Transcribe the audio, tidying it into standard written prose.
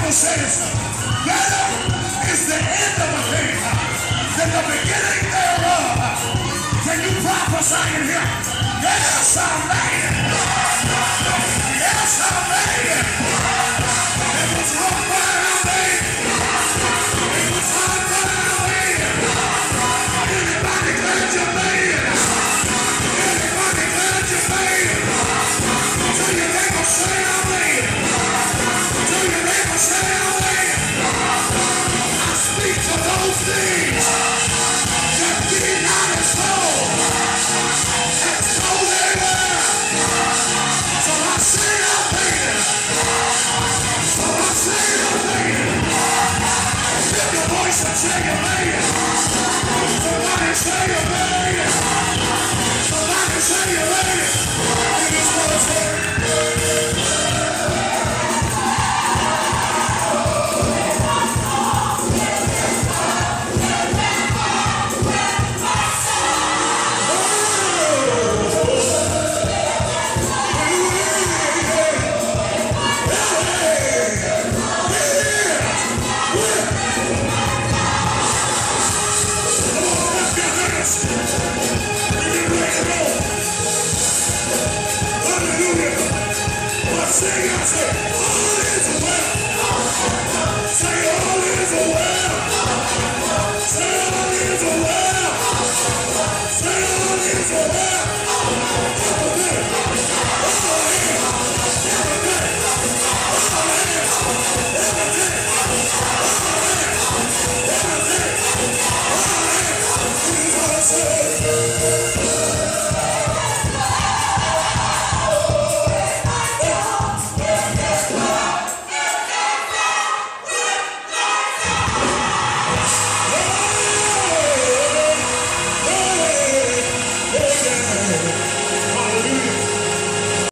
Bible says, better is the end of a thing than the beginning thereof. Can you prophesy in here? Yes, I made it. Yes, I made it. It was rough, but I made it. It was hard, but I made it. Anybody glad you made it? Anybody glad you made it? Tell your neighbor, say I made it. Tell your neighbor, say I made it. I speak to those things that be not as though they were. So I say I made it. So I say I made it. Lift your voice and say you made it. Somebody say you made it. Somebody say you made it. You just want to say it. Say, all is well. Say, all is well. Say, all is well. Say, all is well.